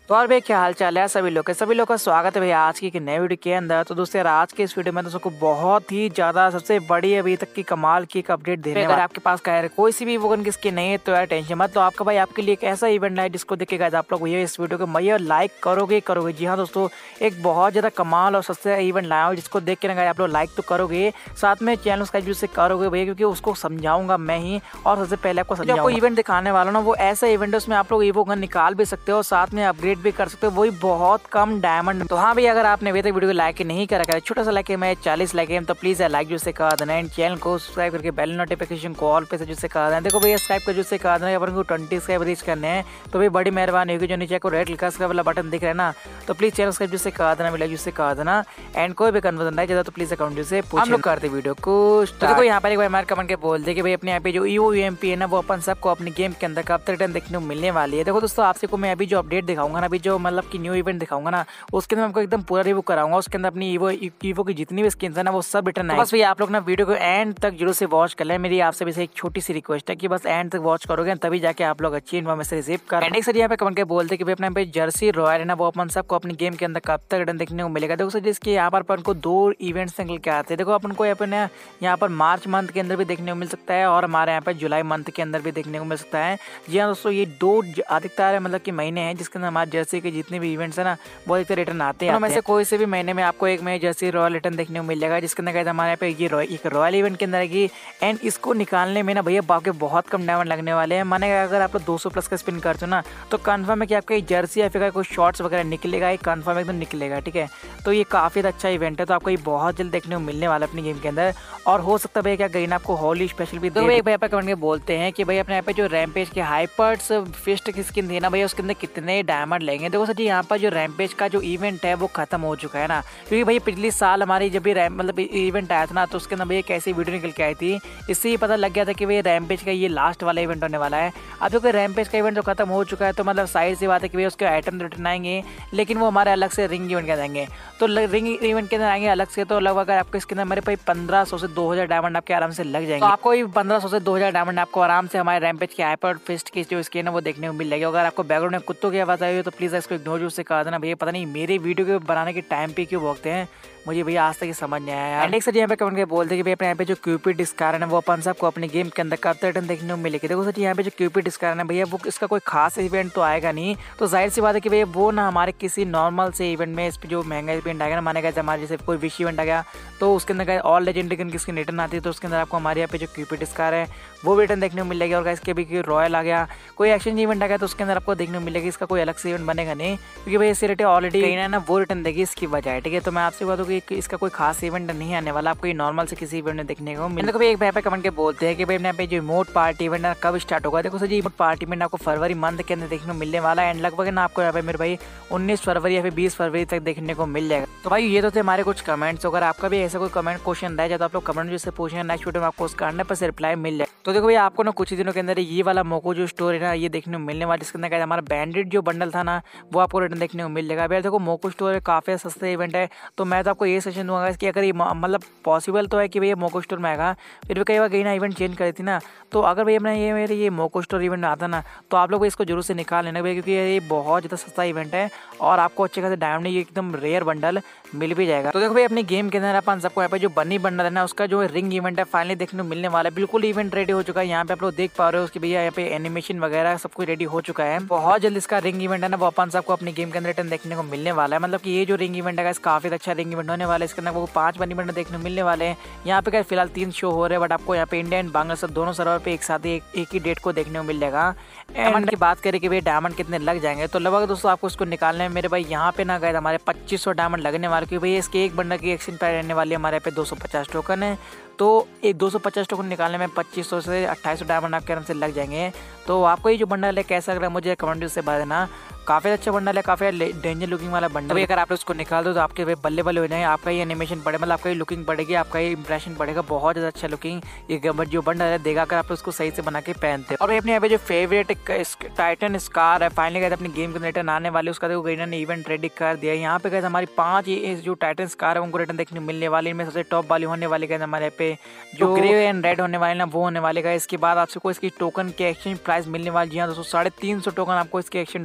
तो और भैया क्या हाल चाल है सभी लोग का स्वागत है भैया आज की एक नए वीडियो के अंदर। तो दोस्तों यार आज के इस वीडियो में दोस्तों को बहुत ही ज्यादा सबसे बड़ी अभी तक की कमाल की एक अपडेट देने अगर आपके पास कोई सी भी वोगन किसकी नहीं है तो यार टेंशन मत। तो आपका भाई आपके लिए एक ऐसा इवेंट है जिसको देख के आप लोग भैया इस वीडियो को भैया लाइक करोगे। जी हाँ दोस्तों, एक बहुत ज्यादा कमाल और सस्ता इवेंट लाया हूँ जिसको देख के आप लोग लाइक तो करोगे, साथ में चैनल सब्सक्राइब से करोगे भैया, क्योंकि उसको समझाऊंगा मैं ही। और सबसे पहले आपको समझाऊंगा इवेंट दिखाने वाला ना वो ऐसा इवेंट है उसमें आप लोग ईवो गन निकाल भी सकते हो, साथ में अपग्रेड भी कर सकते हो, वही बहुत कम डायमंड। तो हाँ भैया अगर आपने अभी तक वीडियो को लाइक नहीं करा है, छोटा सा लाइक है, मैं 40 लाइक है, तो प्लीज लाइक जो से कर देना एंड चैनल को सब्सक्राइब करके बेल नोटिफिकेशन को ऑल पे से जो से कर देना। देखो भैया सब्सक्राइब कर जो से कर देना, अपन को 20 सब्सक्राइब रीच करने हैं तो भाई बड़ी मेहरबानी होगी। जो नीचे को रेड लिखा वाला बटन दिख रहा है ना, तो प्लीज चैनल सब्सक्राइब जो से कर देना, लाइक जो से कर देना एंड कोई भी कन्वर्जन नहीं तो प्लीज अकाउंट जो से हम लोग करते वीडियो को। तो देखो यहाँ पर एक बार हमारे कमेंट के बोल दे कि भाई अपने यहाँ पे जो ईवो यूएमपी है ना वो अपन सबको अपनी गेम के अंदर कब तक रिटर्न देखने को मिलने वाली है। देखो दोस्तों आपसे को मैं अभी जो अपडेट दिखाऊंगा ना, अभी जो मतलब कि न्यू इवेंट दिखाऊंगा ना, उसके अंदर आपको एकदम पूरा रिव्यू कराऊंगा। उसके अंदर अपनी ईवो की जितनी भी स्किन्स है ना वो सब रिटर्न है। बस भैया आप लोग ना वीडियो को एंड तक जरूर से वॉच कर लें। मेरी आपसे भी एक छोटी सी रिक्वेस्ट है कि बस एंड तक वॉच करोगे तभी जाके आप लोग अच्छी इन्फॉर्मेशन रिसीव कर। एंड एक सर यहाँ पे कमेंट के बोलते कि भाई अपने पे जर्सी रॉयल है ना वो अपन सबको अपनी गेम के अंदर कब तक रिटर्न देखने को मिलेगा। देखो सर जिसके यहाँ पर अपन को 2 इवेंट्स निकल के आते हैं। देखो अपन को अपने यहाँ पर मार्च मंथ के अंदर भी देखने को मिल सकता है और हमारे यहाँ पर जुलाई मंथ के अंदर भी देखने को मिल सकता है। जी हाँ दोस्तों, ये 2 अधिकतर मतलब कि महीने हैं जिसके अंदर हमारे जर्सी के जितने भी इवेंट्स है ना वो अधिकतर रिटर्न आते हैं। में कोई से भी महीने में आपको एक में जर्सी रॉयल रिटर्न देखने को मिल जाएगा, जिसके अंदर हमारे यहाँ पे ये एक रॉयल इवेंट के अंदर आएगी। एंड इसको निकालने में ना भैया बाकी बहुत कम डायमंड लगने वाले हैं। माने अगर आप लोग 200 प्लस का स्पिन करते हो ना तो कंफर्म है कि आपका जर्सी या फिर कोई शॉर्ट्स वगैरह निकलेगा, ये कंफर्म एकदम निकलेगा। ठीक है, तो ये काफी अच्छा इवेंट है, तो आपको ये बहुत जल्द देखने को मिलने वाला है अपनी गेम के अंदर। और हो सकता है भैया क्या गई ना आपको होली स्पेशल भी। तो भैया पे कमेंट में बोलते हैं कि भाई अपने यहाँ पे जो रैमपेज के हाइपर्स फिस्ट की स्किन थी ना भैया उसके अंदर कितने डायमंड लेंगे। देखो सर जी यहाँ पर जो रैमपेज का जो इवेंट है वो खत्म हो चुका है ना, क्योंकि भाई पिछले साल हमारी जब भी मतलब इवेंट आया था ना तो उसके अंदर भैया कैसी वीडियो निकल के आई थी, इससे ही पता लग गया था कि भाई रैमपेज का ये लास्ट वाला इवेंट होने वाला है। अब जो रैमपेज का इवेंट जो खत्म हो चुका है तो मतलब साइड सी बात है कि भाई उसके आइटम रिटर्न आएंगे, लेकिन वो हमारे अलग से रिंग इवेंट के आएंगे। तो रिंग इवेंट के अंदर आएंगे अलग से, तो लगभग आपको इसके अंदर हमारे भाई 1500 से 2000 डायमंड आपके आराम से लग जाएंगे। तो आपको 1500 से 2000 डायमंड आपको आराम से हमारे रैमपेज के हाइपर फिस्ट की जो स्किन है वो देखने को मिल जाएगी। अगर आपको बैकग्राउंड में कुत्तों की आवाज आई हो तो प्लीज इसको इग्नोर जरूर से कर देना भैया, पता नहीं मेरे वीडियो के बनाने के टाइम पे क्यों भोगते हैं, मुझे भैया आज तक ये समझ नहीं आया। एंड एक सर यहाँ पे कमेंट के बोलते हैं कि भाई अपने यहाँ पे जो क्यूपिड डिस्कारन है वो अपन सबको अपनी गेम के अंदर कब तक रिटर्न देखने को मिलेगी। देखो सर यहाँ पे जो क्यूपिड डिस्कारन है भैया वो इसका कोई खास इवेंट तो आएगा नहीं, तो जाहिर सी बात है कि भैया वो ना हमारे किसी नॉर्मल से इवेंट में इस पर जो महंगा इवेंट आएगा ना, माने गया हमारे जैसे कोई विश इवेंट आ गया तो उसके अंदर ऑल लेजेंडरी गन की स्किन रिटर्न आती है, तो उसके अंदर आपको हमारे यहाँ पे जो क्यूपिड डिस्कार है वो भी रिटर्न देखने को मिल जाएगी। और इसके भी रॉयल आ गया, कोई एक्सचेंज इवेंट आ गया तो उसके अंदर आपको देखने को मिलेगी, इसका कोई अलग से इवेंट बनेगा नहीं, क्योंकि भाई इसी रेट ऑलरेडी कहीं ना वो रिटर्न देगी इसकी बजाय। ठीक है, तो मैं आपसे बात होगी कि इसका कोई खास इवेंट नहीं आने वाला, आपको ये नॉर्मल से किसी इवेंट में देखने को मिलेगा। एक भाई पे कमेंट के बोलते हैं कि भाई यहाँ पे जो इमोट पार्टी इवेंट कब स्टार्ट होगा। देखो sir ji emote party event आपको फरवरी मंथ के अंदर देखने को मिलने वाला है, एंड लगभग ना आपको यहाँ पे मेरे भाई 19 फरवरी या फिर 20 फरवरी तक देखने को मिल जाएगा। तो भाई ये तो थे हमारे कुछ कमेंट्स, अगर आपका भी ऐसा कोई कमेंट क्वेश्चन रह जाए तो आप लोग कमेंट जैसे पूछें, नेक्स्ट वीडियो में आपको उसका 100% रिप्लाई मिल जाए। तो देखो भाई आपको ना कुछ ही दिनों के अंदर ये वाला मोको जो स्टोर है ना ये देखने को मिलने वाला, जिसके अंदर हमारा बैंडेड जो बंडल था ना वो आपको रिटर्न देखने को मिल जाएगा। देखो मोको स्टोर काफी सस्ता इवेंट है, तो मैं तो आपको ये सजेशन दूंगा कि अगर ये मतलब पॉसिबल तो है कि भैया मोको स्टोर में आएगा, फिर भी कई बार गई ना इवेंट चेंज करी थी ना, तो अगर भैया अपना ये मेरे ये मोको स्टोर इवेंट आता ना तो आप लोग इसको जरूर से निकाल लेना भैया, क्योंकि ये बहुत ज़्यादा सस्ता इवेंट है और आपको अच्छे खासे डायमंड ये एकदम रेयर बंडल मिल भी जाएगा। तो देखो भाई अपनी गेम के अंदर अपन सबको यहाँ पे जो बनी बंडल है ना उसका जो रिंग इवेंट है फाइनली देखने को मिलने वाला है। बिल्कुल इवेंट रेडी हो चुका है, यहाँ पे आप लोग देख पा रहे हो उसकी भैया यहाँ पे एनिमेशन वगैरह सब कुछ रेडी हो चुका है। बहुत जल्द इसका रिंग इवेंट है ना वो अपन सबको अपनी गेम के अंदर रिटर्न देखने को मिलने वाला है। मतलब कि ये जो रिंग इवेंट है काफी अच्छा रिंग इवेंट होने वाला है, इसके अंदर वो 5 बनी बंडल देखने को मिलने वाले हैं। यहाँ पे फिलहाल 3 शो हो रहे हैं, बट आपको यहाँ पे इंडिया एंड बांग्लादेश दोनों सर्वर पे एक साथ एक ही डेट को देखने को मिल जाएगा। डायमंड की बात करें कि भाई डायमंड कितने लग जाएंगे, तो लगभग दोस्तों आपको इसको निकालने में मेरे भाई यहाँ पे ना गए हमारे 2500 डायमंड लगने वाले, क्योंकि भाई इसके एक बंडल की एक्सचेंज प्राइस रहने वाली है हमारे पे 250 टोकन है, तो एक 250 टोकन निकालने में 2500 से 2800 डायमंड आपके आराम से लग जाएंगे। तो आपको ये जो बंडल है कैसा लग रहा है मुझे कमेंट से बता देना। काफी अच्छा बंडल है, काफी डेंजर लुकिंग वाला बंडल है। अगर आप उसको निकाल दो तो आपके बल्ले बल्ले हो जाएंगे, आपका ये एनिमेशन बढ़े, मतलब आपका ये लुकिंग बढ़ेगी, आपका ये इंप्रेशन बढ़ेगा, बहुत ज्यादा अच्छा लुकिंग ये जो बंडल है देगा अगर आप उसको सही से बना के पहनते हैं। और अपने यहाँ पे जो फेवरेट टाइटन स्कार है फाइनली गए अपनी गेम के रिटर्न आने वाले, उसका देखो गई ने इवेंट रेडी कर दिया। यहाँ पे गए हमारी 5 जो टाइटन स्कार है उनको रिटर्न देखने मिलने वाली, इनमें सबसे टॉप वाली होने वाली गए हमारे पे जो ग्रे एंड रेड होने वाले ना वो होने वाले गए। इसके बाद आपको इसकी टोकन के एक्सचेंज प्राइस मिलने वाली, जी हाँ दोस्तों 350 टोकन आपको इसके एक्सचेंज टोकन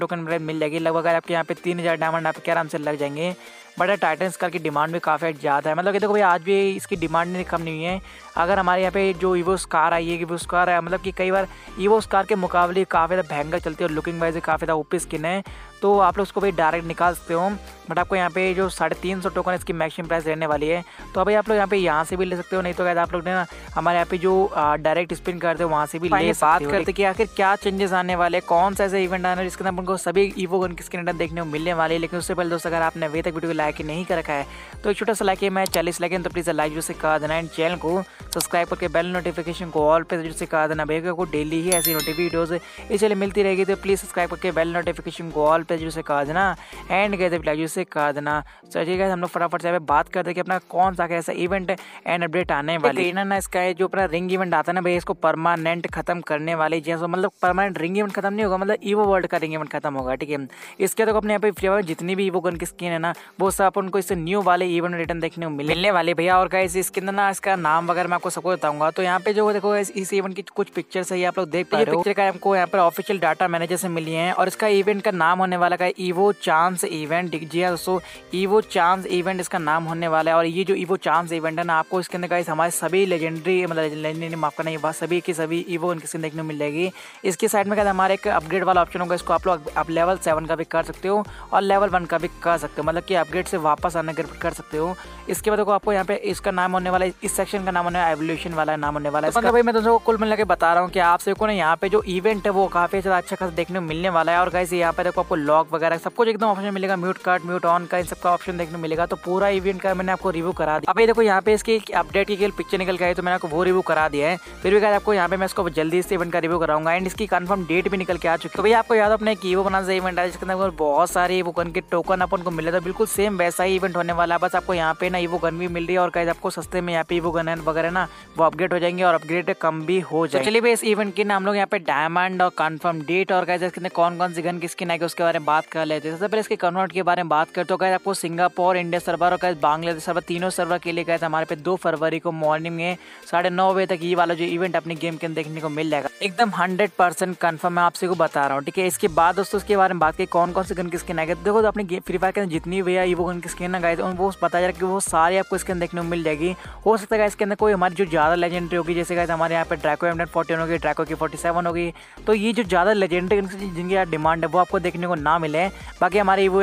मिल जाएगी। लगभग आपके यहाँ पे 3000 डायमंड आपके आराम से लग जाएंगे। बट टाइटन स्कार की डिमांड भी काफ़ी ज़्यादा है, मतलब कि देखो भाई आज भी इसकी डिमांड नहीं कम नहीं हुई है। अगर हमारे यहाँ पे जो ईवो स्कार आई है, ईवो स्कार है, मतलब कि कई बार ईवो स्कार के मुकाबले काफ़ी ज़्यादा भयंकर चलती है और लुकिंग वाइज काफ़ी ज़्यादा ओपी स्किन है, तो आप लोग उसको भाई डायरेक्ट निकाल सकते हो। बट आपको यहाँ पे जो 350 टोकन इसकी मैक्सिमम प्राइस रहने वाली है, तो अभी आप लोग यहाँ से भी ले सकते हो, नहीं तो क्या आप लोग ने ना हमारे यहाँ पे जो डायरेक्ट स्पिन करते हो वहाँ से भी ले बात करते कि आखिर क्या चेंजेस आने वाले, कौन सा ऐसे इवेंट आने वाले जिसके अंदर उनको सभी ईवो गन की स्किन देखने को मिलने वाली है। लेकिन उससे पहले दोस्तों अगर आपने अभी तक वीडियो को लाइक नहीं कर रखा है तो एक छोटा सा लाइक है, मैं 40 लाइक है, तो प्लीज़ लाइक से कर देना एंड चैनल को सब्सक्राइब करके बेल नोटिफिकेशन को ऑल पे से कर देना भैया को डेली ही ऐसी वीडियोस इसलिए मिलती रहेगी, तो प्लीज़ सब्सक्राइब करके बेल नोटिफिकेशन को ऑल पे से कर देना एंड गए लाइक से कर देना। चलिए हम लोग फटाफट से बात करते हैं कि अपना कौन सा ऐसा इवेंट एंड अपडेट आने वाली है ना। इसका है जो अपना रिंग इवेंट आता है ना भैया, इसको परमानेंट खत्म करने वाले, जैसे मतलब परमानेंट रिंग इवेंट खत्म नहीं होगा, मतलब ईवो वर्ल्ड का रिंग इवेंट खत्म होगा, ठीक है। इसके तो अपने यहाँ पे फ्री फायर जितनी भी ईवो गन की स्किन है ना वो सब अपन को इससे न्यू वाले इवेंट रिटर्न देखने को मिलने वाले भैया। और गाइस इसके अंदर ना इसका नाम वगैरह मैं आपको सबको बताऊंगा। तो यहाँ पे जो देखो इस इवेंट की कुछ पिक्चर्स है, आप लोग देख पा रहे हो, पिक्चर का हमको यहाँ पर ऑफिशियल डाटा मैनेजर से मिली है और इसका इवेंट का नाम होने वाला है ईवो चांस इवेंट। जी हाँ दोस्तों, ईवो चांस इवेंट इसका नाम होने वाला है। और ये जो ईवो चांस इवेंट है ना आपको इसके अंदर गाइस हमारे सभी लेजेंडरी मतलब माफ करना ये सभी की सभी ईवो इनकी स्किन देखने को मिल जाएगी। इसकी साइड में क्या हमारे एक अपग्रेड वाला ऑप्शन होगा, इसको आप लोग आप लेवल 7 का भी कर सकते हो और लेवल 1 का भी कर सकते हो, मतलब कि अपग्रेड से वापस आने कर सकते हो। इसके बाद देखो आपको यहाँ पे इसका नाम होने वाला है, इस सेक्शन का नाम होने वाला एवोल्यूशन वाला नाम होने वाला है। मतलब भाई मैं दोस्तों को कुल मिला के बता रहा हूँ कि आप सबको ना यहाँ पे जो इवेंट है वो काफी ज्यादा अच्छा खासा देखने को मिलने वाला है। और गाइस यहाँ पे देखो आपको लॉक वगैरह सब कुछ एकदम ऑप्शन मिलेगा, म्यूट कट म्यूट ऑन का इन सबका ऑप्शन देखने को मिलेगा। तो पूरा इवेंट का मैंने आपको रिव्यू करा दिया। अभी देखो यहाँ पे इसकी अपडेट की केवल पिक्चर निकल के आई तो मैंने आपको वो रिव्यू करा दिया है। फिर भी आपको यहाँ पे मैं इसको जल्दी इस इवेंट का रिव्यू कराऊंगा एंड इसकी कंफर्म डेट भी निकल के आ चुकी है। तो भैया आपको याद अपने ईवो बनाना से इवेंट है जिसके अंदर बहुत सारे ईवो गन के टोकन अपन को मिले, तो बिल्कुल सेम वैसा ही इवेंट होने वाला है। बस आपको यहाँ पे ना ईवो गन भी मिल रही है और आपको सस्ते में यहाँ पे ईवो गन वगैरह ना वो अपग्रेड हो जाएंगे और अपग्रेड कम भी हो जाएंगे। चलिए भाई इस इवेंट की ना हम लोग यहाँ पे डायमंड और कंफर्म डेट और इसके कौन कौन सी गन की स्किन आएगी उसके बारे में बात कर लेते हैं। सबसे पहले इसके कन्वर्ट के बारे में बात करते हो आपको सिंगापुर, इंडिया सर्वर और बांग्लादेश सर्वर तीनों सर्वर के लिए हमारे पे 2 फरवरी को मॉर्निंग में 9:30 बजे तक ये वाला जो इवेंट अपने गेम के अंदर देखने को मिल जाएगा। एकदम 100% कंफर्म मैं आपसे को बता रहा हूँ, ठीक है। इसके बाद दोस्तों इसके बारे में बात की कौन कौन सी गन की स्किन आएगी। देखो तो अपने फ्री फायर के अंदर जितनी भी ईवो गन की स्किन ना गाइस वो बताया जा रहा है कि वो सारी आपको इसके अंदर देखने को मिल जाएगी। हो सकता है इसके अंदर कोई हमारी जो ज़्यादा लेजेंडरी होगी, जैसे गाइस हमारे यहाँ पे ड्रैको M41 होगी, ड्रैको की 47 होगी, तो ये जो ज़्यादा लेजेंडरी जिनकी यार डिमांड है वो आपको देखने को ना मिले। बाकी हमारे ईवो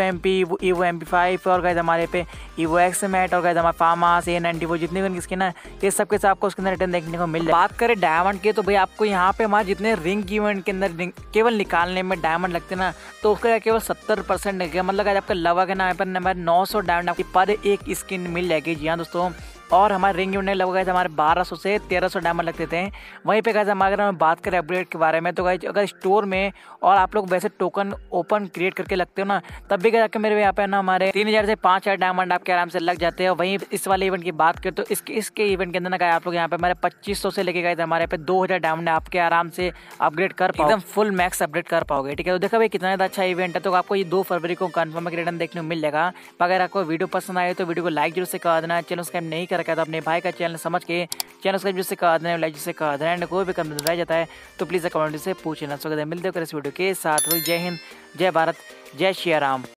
MP5 और गाइस हमारे पे ईवो XMAT और गाइस हमारे फार्मास A90 वो जितनी गन की स्किन है ये सब के साथ आपको उसके अंदर रिटर्न देखने को मिल जाए। बात करें डायमंड के तो भाई आपको यहाँ पे हमारे जितने रिंग इवेंट के अंदर केवल निकालने में डायमंड लगते ना तो उसका केवल 70% लगेगा, मतलब आपका लगभग है ना पर नंबर 900 डायमंड आपकी पर एक स्किन मिल जाएगी। जी हाँ दोस्तों, और हमारे रिंग इवेंट लगभग हमारे 1200 से 1300 डायमंड लगते थे। वहीं पे गाइस अगर हम बात करें अपग्रेड के बारे में तो गाइस अगर स्टोर में और आप लोग वैसे टोकन ओपन क्रिएट करके लगते हो ना तब भी जाके मेरे यहाँ पे ना हमारे 3000 से 5000 डायमंड आपके आराम से लग जाते हैं। वहीं इस वाले इवेंट की बात करें तो इसके इवेंट के अंदर ना आप लोग यहाँ पे हमारे 2500 से लेके गए थे हमारे पे 2000 डायमंड आपके आराम से अपग्रेड कर पाओगे, एकदम फुल मैक्स अपग्रेड कर पाओगे, ठीक है। तो देखा भाई कितना ज़्यादा अच्छा इवेंट है। तो आपको ये 2 फरवरी को कंफर्म रिटर्न देखने को मिल जाएगा। अगर आपको वीडियो पसंद आए तो वीडियो को लाइक जरूर से कर देना, चैनल सब्सक्राइब नहीं कर रखा तो अपने भाई का चैनल समझ के चैनल सब्सक्राइब जिससे कर देना, लाइक जिससे कर देना एंड कोई भी कमेंट रह जाता है तो प्लीज़ कमेंट से पूछना। मिलते हो इस वीडियो के साथ। जय हिंद, जय भारत, जय श्री राम।